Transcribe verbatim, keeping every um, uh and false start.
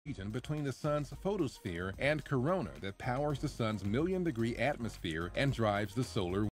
region between the sun's photosphere and corona that powers the sun's million degree atmosphere and drives the solar